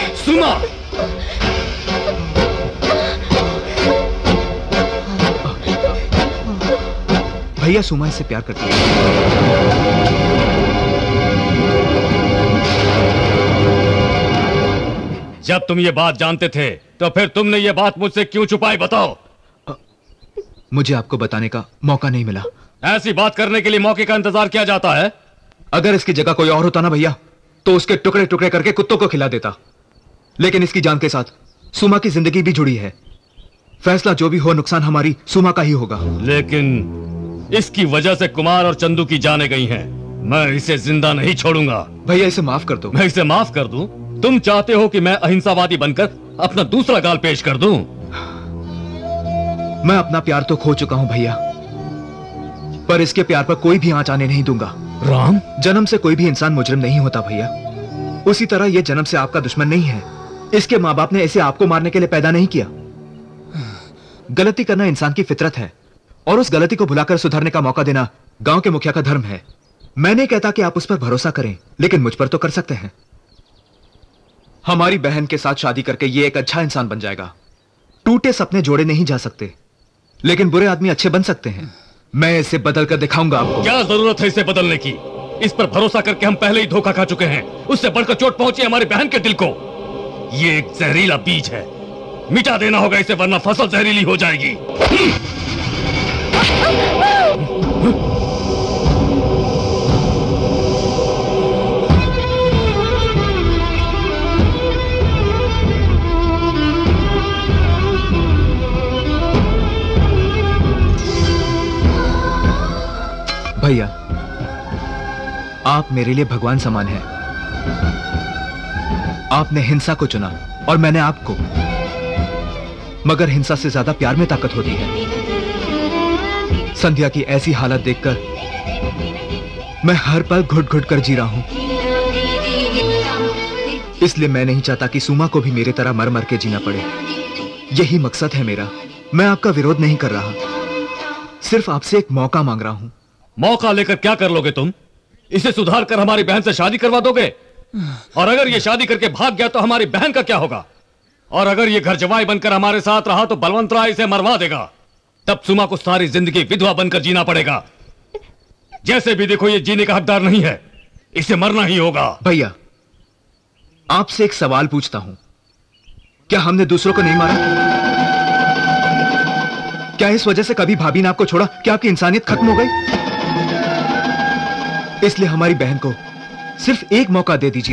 सुमा, भैया सुमा इससे प्यार करती है। जब तुम ये बात जानते थे तो फिर तुमने ये बात मुझसे क्यों छुपाई, बताओ? मुझे आपको बताने का मौका नहीं मिला। ऐसी बात करने के लिए मौके का इंतजार किया जाता है? अगर इसकी जगह कोई और होता ना भैया, तो उसके टुकड़े टुकड़े करके कुत्तों को खिला देता। लेकिन इसकी जान के साथ सुमा की जिंदगी भी जुड़ी है। फैसला जो भी हो, नुकसान हमारी सुमा का ही होगा। लेकिन इसकी वजह से कुमार और चंदू की जानें गई हैं। मैं इसे जिंदा नहीं छोड़ूंगा। भैया इसे माफ कर दो। मैं इसे माफ कर दूं? तुम चाहते हो कि मैं अहिंसावादी बनकर अपना दूसरा गाल पेश कर दूं? मैं अपना प्यार तो खो चुका हूं भैया, पर इसके प्यार पर कोई भी आंच आने नहीं दूंगा। राम, जन्म से कोई भी इंसान मुजरिम नहीं होता भैया। उसी तरह यह जन्म से आपका दुश्मन नहीं है। इसके माँ बाप ने इसे आपको मारने के लिए पैदा नहीं किया। गलती करना इंसान की फितरत है और उस गलती को भुलाकर सुधरने का मौका देना गांव के मुखिया का धर्म है। मैं नहीं कहता कि आप उस पर भरोसा करें, लेकिन मुझ पर तो कर सकते हैं। हमारी बहन के साथ शादी करके ये एक अच्छा इंसान बन जाएगा। टूटे सपने जोड़े नहीं जा सकते, लेकिन बुरे आदमी अच्छे बन सकते हैं। मैं इसे बदल कर दिखाऊंगा आपको। क्या जरूरत है इसे बदलने की? इस पर भरोसा करके हम पहले ही धोखा खा चुके हैं। उससे बढ़कर चोट पहुंची हमारी बहन के दिल को। ये एक जहरीला बीज है, मिटा देना होगा इसे, वरना फसल जहरीली हो जाएगी। भैया, आप मेरे लिए भगवान समान हैं। आपने हिंसा को चुना और मैंने आपको, मगर हिंसा से ज्यादा प्यार में ताकत होती है। संध्या की ऐसी हालत देखकर मैं हर पल घुट घुट कर जी रहा हूं। इसलिए मैं नहीं चाहता कि सुमा को भी मेरे तरह मर मर के जीना पड़े। यही मकसद है मेरा। मैं आपका विरोध नहीं कर रहा, सिर्फ आपसे एक मौका मांग रहा हूं। मौका लेकर क्या कर लोगे तुम? इसे सुधार कर हमारी बहन से शादी करवा दोगे? और अगर ये शादी करके भाग गया तो हमारी बहन का क्या होगा? और अगर ये घर जवाई बनकर हमारे साथ रहा तो बलवंत राय इसे मरवा देगा। तब सुमा को सारी जिंदगी विधवा बनकर जीना पड़ेगा। जैसे भी देखो, ये जीने का हकदार नहीं है, इसे मरना ही होगा। भैया, आपसे एक सवाल पूछता हूं, क्या हमने दूसरों को नहीं मारा? क्या इस वजह से कभी भाभी ने आपको छोड़ा? क्या आपकी इंसानियत खत्म हो गई? इसलिए हमारी बहन को सिर्फ एक मौका दे दीजिए।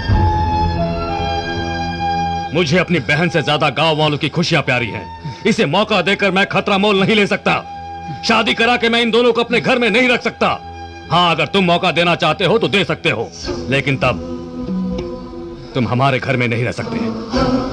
मुझे अपनी बहन से ज्यादा गांव वालों की खुशियां प्यारी हैं। इसे मौका देकर मैं खतरा मोल नहीं ले सकता। शादी करा के मैं इन दोनों को अपने घर में नहीं रख सकता। हाँ, अगर तुम मौका देना चाहते हो तो दे सकते हो, लेकिन तब तुम हमारे घर में नहीं रह सकते।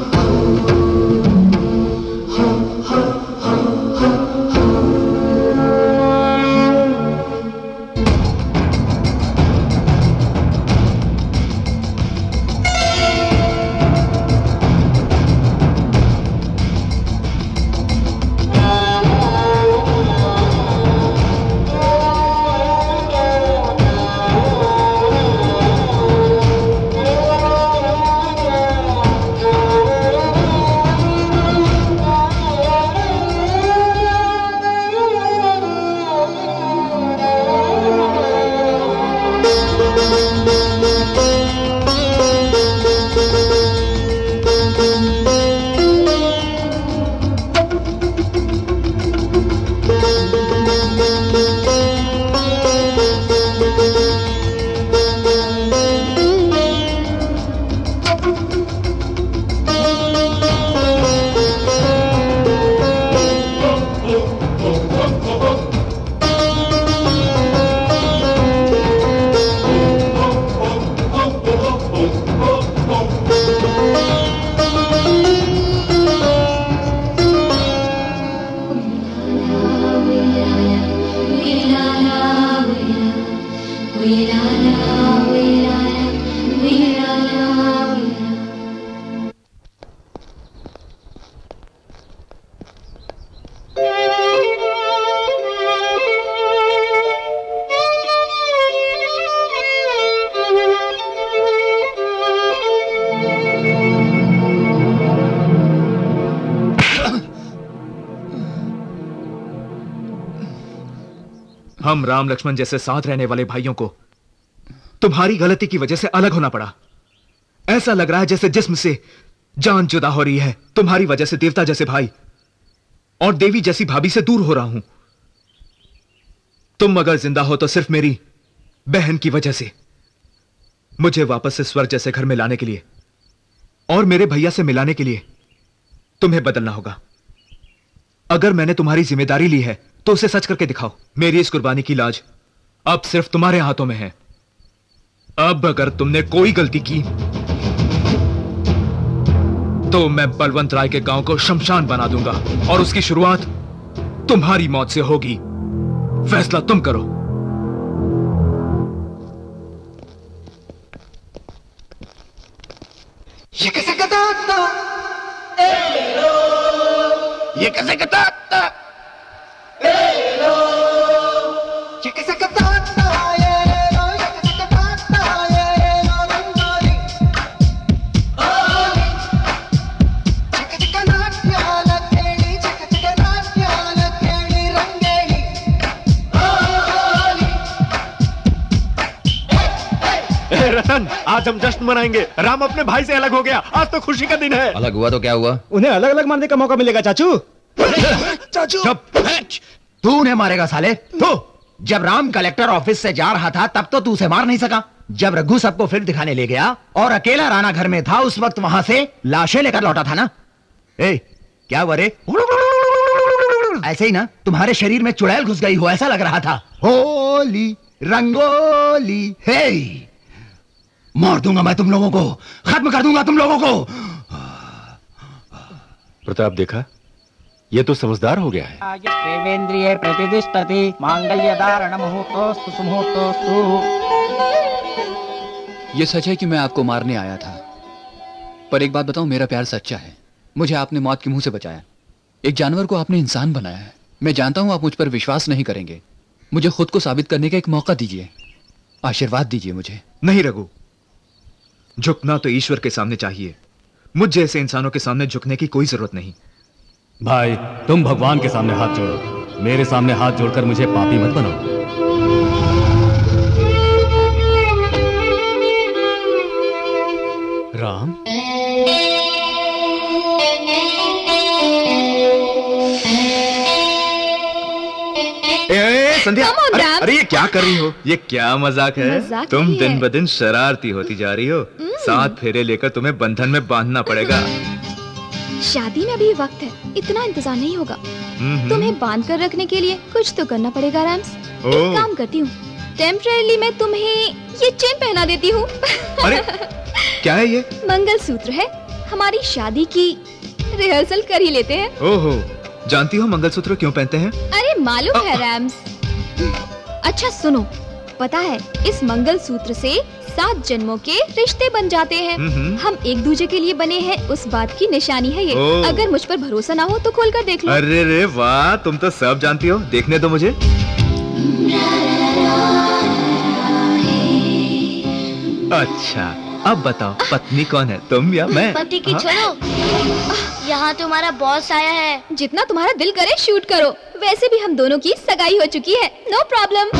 हम राम लक्ष्मण जैसे साथ रहने वाले भाइयों को तुम्हारी गलती की वजह से अलग होना पड़ा। ऐसा लग रहा है जैसे जिस्म से जान जुदा हो रही है। तुम्हारी वजह से देवता जैसे भाई और देवी जैसी भाभी से दूर हो रहा हूं। तुम अगर जिंदा हो तो सिर्फ मेरी बहन की वजह से। मुझे वापस से स्वर्ग जैसे घर में लाने के लिए और मेरे भैया से मिलाने के लिए तुम्हें बदलना होगा। अगर मैंने तुम्हारी जिम्मेदारी ली है तो उसे सच करके दिखाओ। मेरी इस कुर्बानी की लाज अब सिर्फ तुम्हारे हाथों में है। अब अगर तुमने कोई गलती की तो मैं बलवंत राय के गांव को शमशान बना दूंगा और उसकी शुरुआत तुम्हारी मौत से होगी। फैसला तुम करो। ये कैसे कताता, ये कैसे कताता, ये कैसे कताता, ये कैसे कताता, रंगोली, चिक चिक नाट्याला खेली, चिक चिक नाट्याला खेली रंगेली, रतन, आज हम जश्न मनाएंगे। राम अपने भाई से अलग हो गया। आज तो खुशी का दिन है। अलग हुआ तो क्या हुआ? उन्हें अलग अलग मारने का मौका मिलेगा चाचू। चाचू चुप! तू उन्हें मारेगा साले? तू जब राम कलेक्टर ऑफिस से जा रहा था तब तो तू उसे मार नहीं सका। जब रघु सबको फिल्म दिखाने ले गया और अकेला राणा घर में था, उस वक्त वहां से लाशें लेकर लौटा था ना? ए, क्या हुआ रे? ऐसे ही ना तुम्हारे शरीर में चुड़ैल घुस गई हो ऐसा लग रहा था। होली रंगोली, हे मार दूंगा मैं तुम लोगों को, खत्म कर दूंगा तुम लोगों को। प्रताप देखा, ये तो समझदार हो गया है। देवेंद्रिये प्रतिष्ठति मांगल्य धारण मुहूर्तोस्तु सुमुहूर्तोस्तु। ये सच है कि मैं आपको मारने आया था, पर एक बात बताऊं, मेरा प्यार सच्चा है। मुझे आपने मौत के मुंह से बचाया। एक जानवर को आपने इंसान बनाया है। मैं जानता हूं आप मुझ पर विश्वास नहीं करेंगे। मुझे खुद को साबित करने का एक मौका दीजिए, आशीर्वाद दीजिए मुझे। नहीं रघु, झुकना तो ईश्वर के सामने चाहिए। मुझ जैसे इंसानों के सामने झुकने की कोई जरूरत नहीं। भाई तुम भगवान के सामने हाथ जोड़ो, मेरे सामने हाथ जोड़कर मुझे पापी मत बनाओ। राम, संध्या, अरे ये क्या कर रही हो? ये क्या मजाक है? मजाक तुम नहीं दिन है। ब दिन शरारती होती जा रही हो। 7 फेरे लेकर तुम्हें बंधन में बांधना पड़ेगा। शादी में अभी वक्त है, इतना इंतजार नहीं होगा। तुम्हें बांध कर रखने के लिए कुछ तो करना पड़ेगा रैम्स। एक काम करती हूँ, टेम्परेरी मैं तुम्हें ये चेन पहना देती हूँ। अरे क्या है ये? मंगलसूत्र है, हमारी शादी की रिहर्सल कर ही लेते हैं। ओहो, जानती हो मंगलसूत्र क्यों पहनते हैं? अरे मालूम है रैम्स। अच्छा सुनो, पता है इस मंगलसूत्र से 7 जन्मों के रिश्ते बन जाते हैं। हम एक दूसरे के लिए बने हैं, उस बात की निशानी है ये। अगर मुझ पर भरोसा ना हो तो खोल कर देख लो। अरे रे वाह, तुम तो सब जानती हो। देखने दो मुझे। अच्छा, अब बताओ पत्नी कौन है, तुम या मैं? पति की छोड़ो, यहाँ तुम्हारा बॉस आया है। जितना तुम्हारा दिल करे शूट करो। वैसे भी हम दोनों की सगाई हो चुकी है, नो प्रॉब्लम।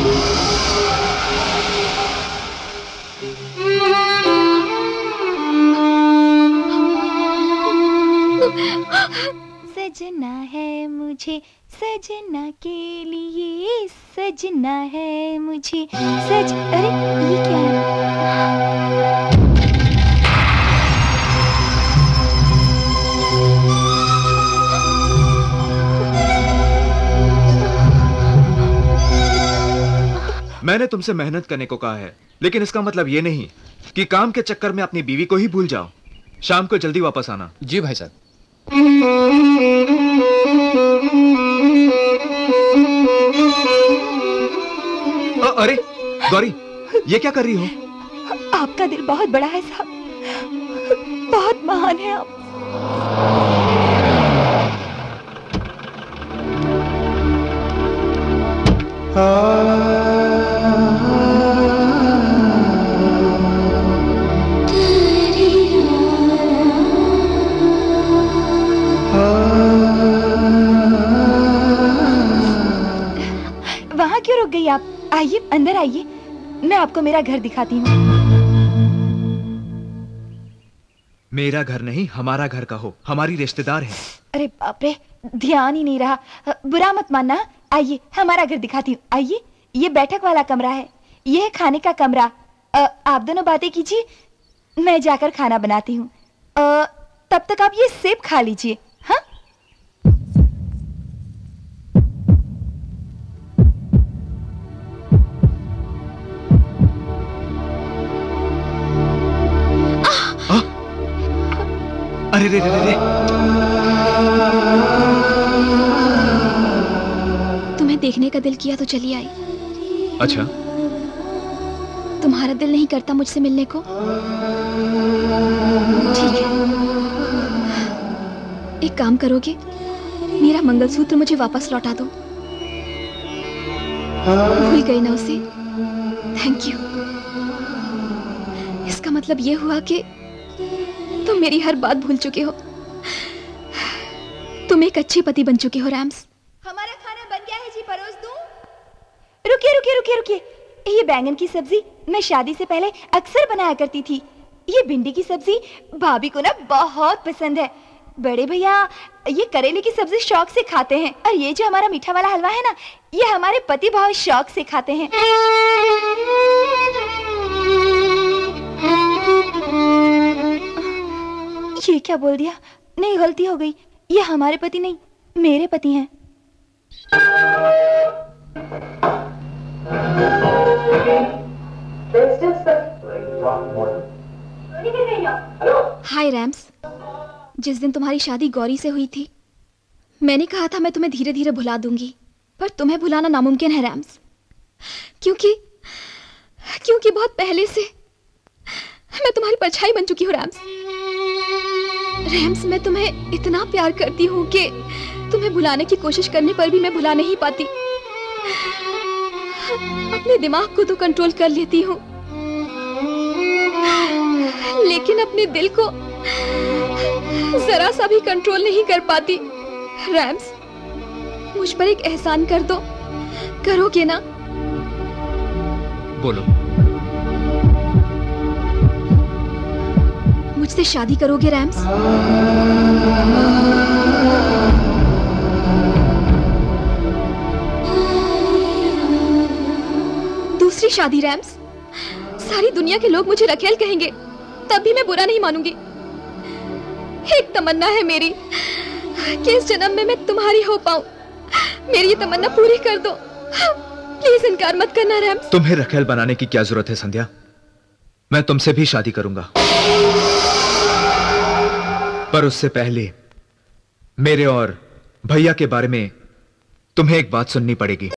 सजना है मुझे, सजना के लिए सजना है मुझे सज। अरे ये क्या है? मैंने तुमसे मेहनत करने को कहा है, लेकिन इसका मतलब ये नहीं कि काम के चक्कर में अपनी बीवी को ही भूल जाओ। शाम को जल्दी वापस आना। जी भाई साहब। अरे गौरी, ये क्या कर रही हो? आपका दिल बहुत बड़ा है साहब, बहुत महान है आप। वहाँ क्यों आप आइए, अंदर आइए, मैं आपको मेरा घर दिखाती हूँ। मेरा घर नहीं, हमारा घर कहो, हमारी रिश्तेदार है। अरे बाप रे, ध्यान ही नहीं रहा, बुरा मत मानना। आइए, हमारा घर दिखाती हूँ। आइए, ये बैठक वाला कमरा है, ये है खाने का कमरा। आप दोनों बातें कीजिए, मैं जाकर खाना बनाती हूँ। तब तक आप ये सेब खा लीजिए। हाँ, अरे रे रे रे, तुम्हें देखने का दिल किया तो चली आई। अच्छा, तुम्हारा दिल नहीं करता मुझसे मिलने को? ठीक है, एक काम करोगे, मेरा मंगलसूत्र मुझे वापस लौटा दो। भूल गई ना उसे? Thank you. इसका मतलब ये हुआ कि तुम मेरी हर बात भूल चुके हो। तुम एक अच्छे पति बन चुके हो रैम्स। हमारा खाना बन गया है जी, परोस दूं? रुकिए रुकिए रुकिए रुकिए, ये बैंगन की सब्जी मैं शादी से पहले अक्सर बनाया करती थी। ये भिंडी की सब्जी भाभी को ना बहुत पसंद है। बड़े भैया ये करेले की सब्जी शौक से खाते हैं, और ये जो हमारा मीठा वाला हलवा है ना, ये हमारे पति बहुत शौक से खाते हैं। ये क्या बोल दिया? नहीं, गलती हो गई, ये हमारे पति नहीं, मेरे पति हैं। हाय रैम्स, जिस दिन तुम्हारी शादी गौरी से हुई थी, मैंने कहा था मैं तुम्हें धीरे धीरे भुला दूंगी, पर तुम्हें भुलाना नामुमकिन है रैम्स, क्योंकि बहुत पहले से मैं तुम्हारी परछाई बन चुकी हूँ रैम्स। रैम्स, मैं तुम्हें इतना प्यार करती हूँ कि तुम्हें भुलाने की कोशिश करने पर भी मैं भुला नहीं पाती। अपने दिमाग को तो कंट्रोल कर लेती हूँ, लेकिन अपने दिल को जरा सा भी कंट्रोल नहीं कर पाती। रैम्स, मुझ पर एक एहसान कर दो, करोगे ना? बोलो। मुझसे शादी करोगे रैम्स? दूसरी शादी रैम्स? सारी दुनिया के लोग मुझे रखेल कहेंगे, तब भी मैं बुरा नहीं मानूंगी। एक तमन्ना है मेरी कि इस जन्म में मैं तुम्हारी हो पाऊं। मेरी ये तमन्ना पूरी कर दो, प्लीज इनकार मत करना रैम्स। तुम्हें रखेल बनाने की क्या जरूरत है संध्या? मैं तुमसे भी शादी करूंगा, पर उससे पहले मेरे और भैया के बारे में तुम्हें एक बात सुननी पड़ेगी।